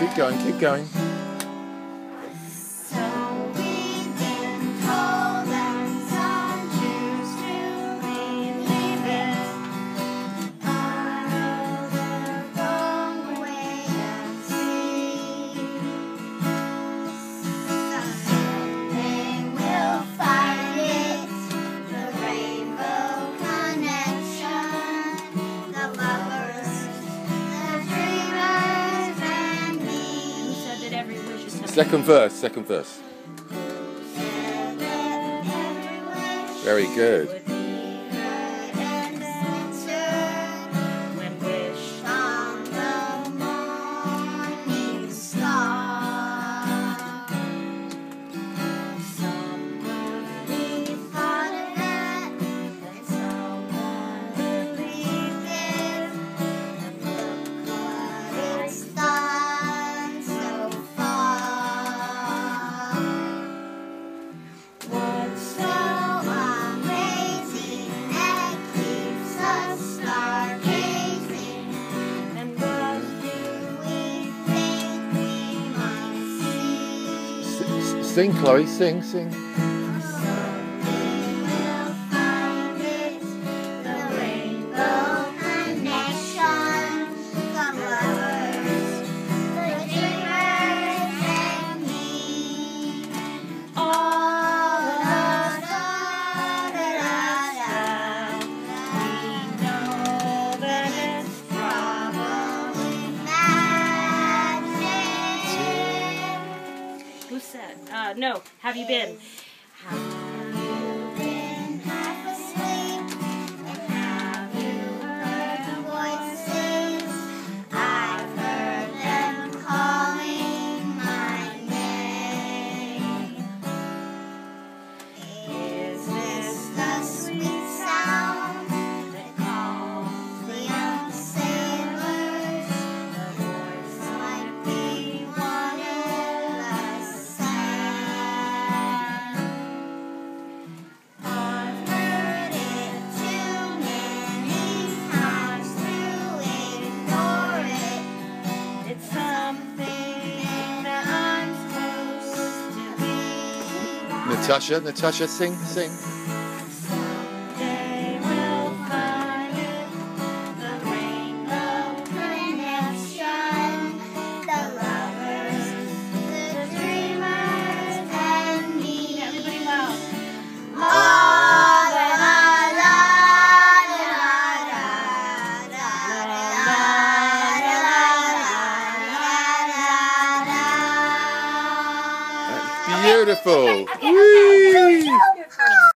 Keep going, keep going. Second verse. Very good. Sing, Chloe, sing. Who said? No. Have you been? Have you been half asleep? And have you heard voices? I've heard them calling my name. Is this the sweet sound that calls the young sailors? The voice might be one of us. I've heard it too many times to ignore it. It's something that I'm supposed to be. Natasha, sing. Someday we'll find it, the rainbow connection, the lovers, the dreamers, and me. Everybody loud. Beautiful.